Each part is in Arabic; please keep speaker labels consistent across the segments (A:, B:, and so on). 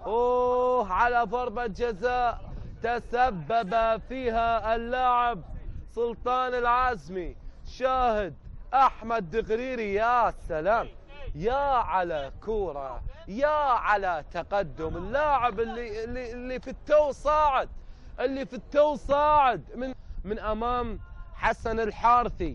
A: على ضربة جزاء تسبب فيها اللاعب سلطان العازمي. شاهد أحمد دغريري، يا سلام، يا على كورة، يا على تقدم اللاعب اللي في التو صاعد من أمام حسن الحارثي.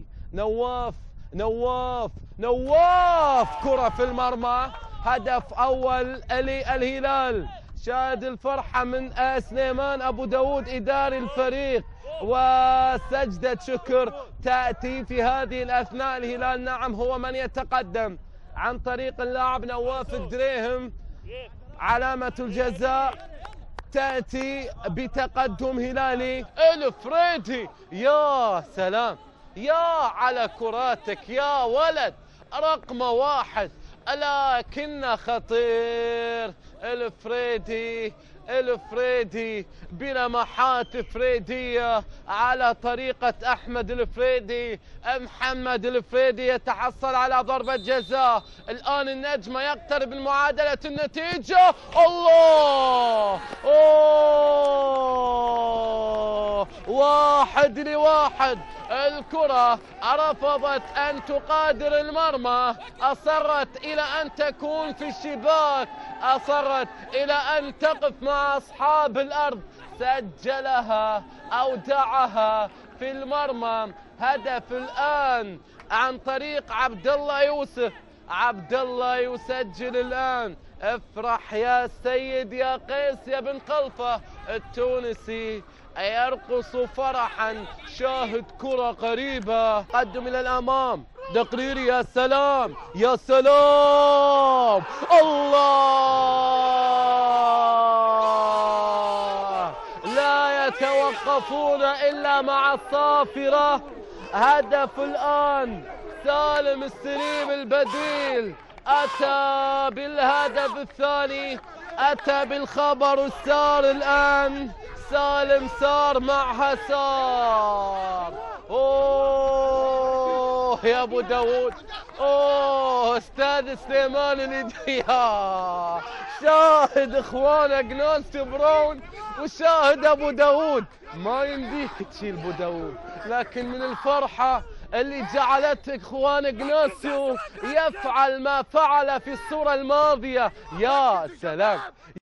A: نواف كرة في المرمى، هدف أول للهلال. شاهد الفرحة من سليمان أبو داود إداري الفريق، وسجدة شكر تأتي في هذه الأثناء. الهلال نعم هو من يتقدم عن طريق اللاعب نواف الدريهم. علامة الجزاء تأتي بتقدم هلالي. الفريدي، يا سلام، يا على كراتك يا ولد، رقم 1 لكنه خطير. الفريدي بلمحات فريدية على طريقة أحمد الفريدي. محمد الفريدي يتحصل على ضربة جزاء. الآن النجم يقترب من معادلة النتيجة. الله، 1-1. الكرة رفضت أن تقادر المرمى، أصرت إلى أن تكون في الشباك، أصرت إلى أن تقف مع أصحاب الأرض، سجلها، أودعها في المرمى. هدف الآن عن طريق عبد الله يوسف. عبد الله يسجل الآن. افرح يا سيد يا قيس يا بن خلفة. التونسي يرقص فرحا. شاهد كرة قريبة، قدم إلى الأمام. دقريري، يا سلام يا سلام، الله، لا يتوقفون إلا مع الصافرة. هدف الآن سالم السليم البديل أتى بالهدف الثاني، أتى بالخبر السار. الآن سالم سار معها سار. يا ابو داود، استاذ سليمان الهدية. شاهد اخوانك ناس براون وشاهد ابو داود. ما يمديك تشيل ابو داود، لكن من الفرحة اللي جعلتك اخوان اغناسيو يفعل ما فعل في الصورة الماضية. يا سلام.